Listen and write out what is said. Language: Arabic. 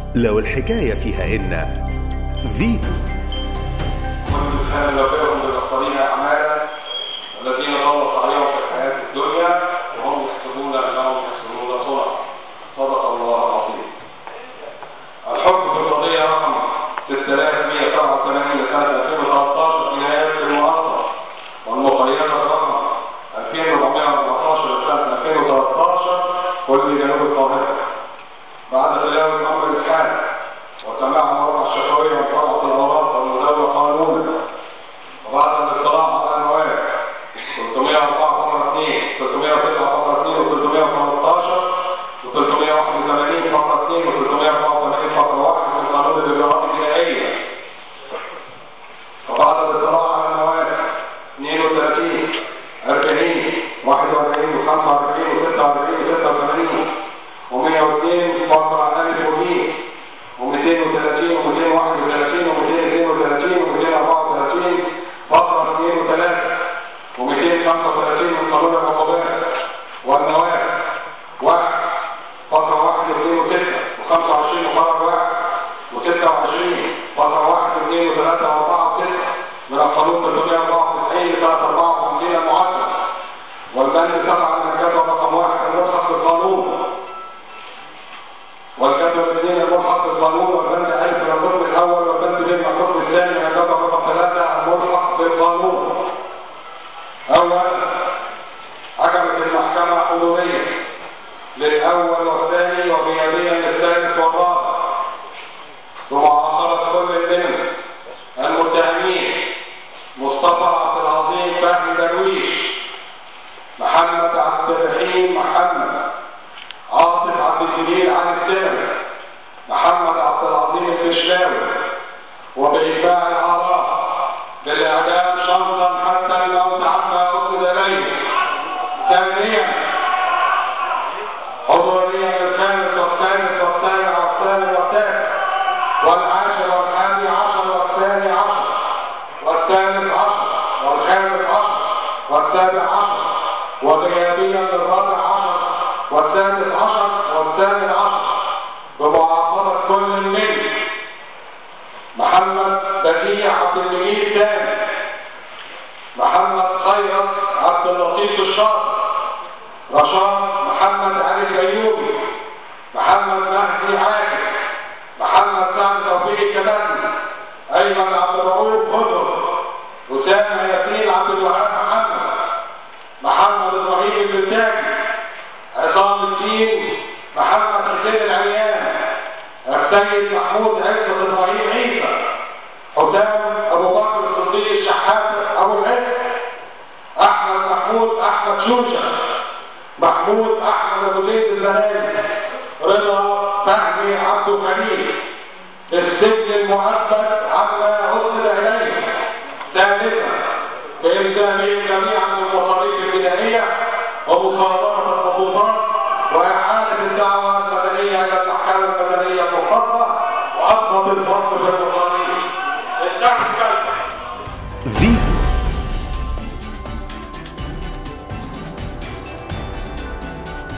لو الحكاية فيها إن فيتو. ومن كان نبئهم بالأخطرين أعمالا الذين ضل سعيهم في الحياة الدنيا وهم يحسبون أنهم يحسنون صنعا. صدق الله العظيم. الحكم في القضية رقم 6187 لسنة 2013 في نهاية المؤخر، والمقيدة رقم 2414 لسنة 2013 كل جنوب القاهرة. بعد تلاوة أمر الحال وسماع مواقع الشفوية وطلعة الأوراق والمداولة قانونا، وبعد الاطلاع على النواب 304 309 و313 و381 فقرة 2 و384 فقرة 1 من قانون الإجراءات الجنائية، وبعد الاطلاع على النواب 32 40 41 و45 و46 و86 و102 فقرة ألف وب و230 و231 و232 و234 فقرة 2 و3 و235 من قانون العقوبات، والنواب 1 فقرة 1 و2 و6 و25 وفقرة 1 و26 فقرة 1 و2 و3 و4 و6 من القانون 394 لسنة 54 المعدل، والبند 7 من الجدول رقم 1 الملحق بالقانون، والجدول 2 الملحق بالقانون، والبند ألف من القسم الأول، والبند ب من القسم الثاني من الجدول رقم 3 الملحق بالقانون. أولا، حكمت المحكمة حضوريا للأول والثاني وغيابيا للثالث والرابع بمعاصرة كل من المتهمين مصطفى عبد العظيم فهمي درويش، محمد عبد الرحيم محمد، عاطف عبد الجليل علي السلمي، محمد عبد العظيم الفيشاوي، وبإتباع الآراء بالإعدام شرطا حتى الموت عما أسند إليه. ثانيا، حضوريا للخامس والثالث والسابع والثامن والتاسع والعاشر والحادي عشر والثاني عشر والثالث عشر والخامس عشر والسابع عشر، وغيابيا للرابع عشر والسادس عشر والثامن عشر بمعاقبة كل من محمد بديع عبد المجيد الثاني، محمد خيرت عبد اللطيف الشاطر، رشاد محمد علي الأيوبي، محمد مهدي عاكف، محمد سعد توفيق الكباتي، أيمن عبد الرؤوف هدر، أسامة ياسين عبد الوهاب محمد، محمد إبراهيم البلتاجي، عصام الدين محمد حسين العريان، السيد محمود عزت إبراهيم عيسى، حسام أبو بكر الصديق الشحات أبو العز، أحمد محمود أحمد شوشة، محمود أحمد أبو زيد الزناني، رضا فهمي عبد الخليل، السجن المؤبد عما أسند إليه. ثالثا، بإلزامهم جميعا بالمصاريف الجنائية ومصادرة الخطوطات وإعادة الدعوى المدنية إلى المحكمة المدنية المختصة